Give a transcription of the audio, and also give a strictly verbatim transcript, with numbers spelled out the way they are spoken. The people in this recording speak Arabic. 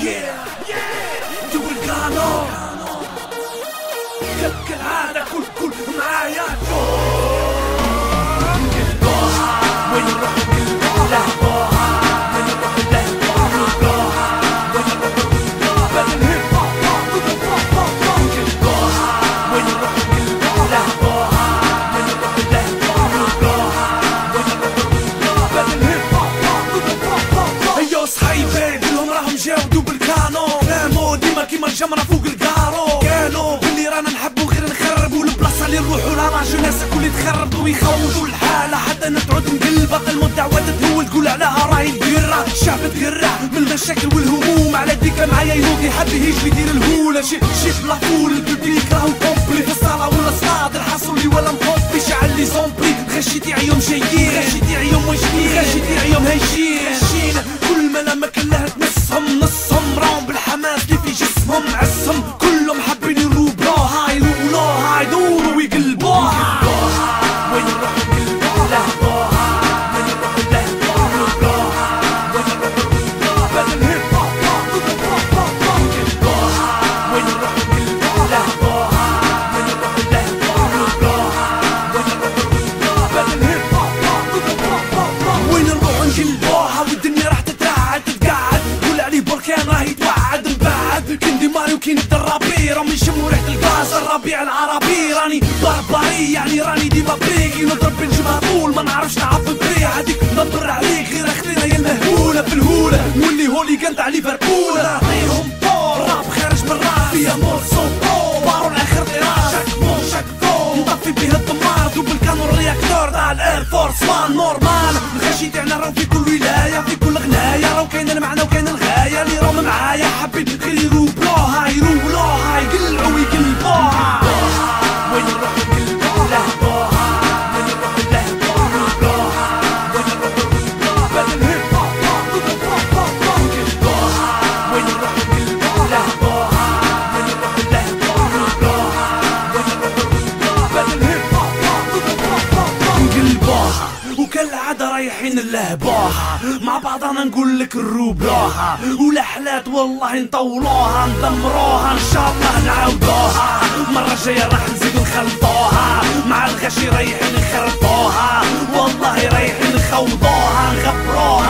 دول كانو كالعادة كل كل معايا وين نروح لهبوها وين نروح لهبوها وين نروح بدل هيب هوب وين نروح لهبوها وين نروح لهبوها وين نروح بدل هيب هوب هيو صحيبي كلهم راهم جاودوا بالكانو فهموا ديما كيما الجمرة فوق الكارو قالوا بلي رانا نحبو غير نخربو البلاصة اللي نروحو لها مع جناسك واللي تخربوا ويخوضوا الحالة حتى نتعود مقلبة المدعوة تهول تقول عليها راهي القرة الشعب تقرع من المشاكل والهموم على ديك معايا يروح يحب يهيج يدير الهولة شي شي بلاطول الببليك راهو كومبلي في الصالة ولا صاد الحصول لي ولا مخبي شعل لي زومبي غشيتي عيوم جايين غشيتي عيوم واجدين غشيتي عيوم هايجين غشين كل ما لا مكان لها تنسهم نصهم راهم بالحماس اللي في جسمهم عسهم كلهم حابين يروبلوها يروبلوها يدوروا ويقلبوها وين نروح لهبوها وين نروح لهبوها وين نروح بدل هيب هوب وين نروح لهبوها وين نروح لهبوها وين نروح بدل هيب هوب وين نروح نقلبوها والدنيا راح تترعد تتقعد قول عليه بركان راه يتوعد مبعد كين ديماري وكين الدرابي راهم يشموا ريحة الغاز الربيع العربي راني بربري يعني راني ديما بريكي نضرب بنجمها طول ما نعرفش نعرف بري هاديك نضر عليك غير اختينا يا المهولة في الهولة نولي هولي قنت على ليفربول نعطيهم طور راب خارج من الراب فيا مورسو بارو الاخر طيران شاك مو شاك فو نطفي بيه الدمار دوبل كانو الرياكتور تاع الاير فورس وان نورمال الغشي تاعنا راهو في كل ولاية في كل غناية راهو كاين المعنى وكاين الغاية اللي راهم معايا حابين غير يروبلوها يروبلوها يقلعوا ويقلبوها وين نروح لهبوها وين نروح لهبوها وين نروح بدل هيب هوب وين نروح لهبوها وين نروح لهبوها وين نروح بدل هيب هوب نقلبوها وكالعادة رايحين نلهبوها مع بعضنا نقول لك نروبلوها والحلات والله نطولوها ندمروها ان شاء الله نعاودوها مرة جاية راح نزيدو نخلطوها مع الغشي رايحين نخرطوها والله رايحين نخوضوها نغبروها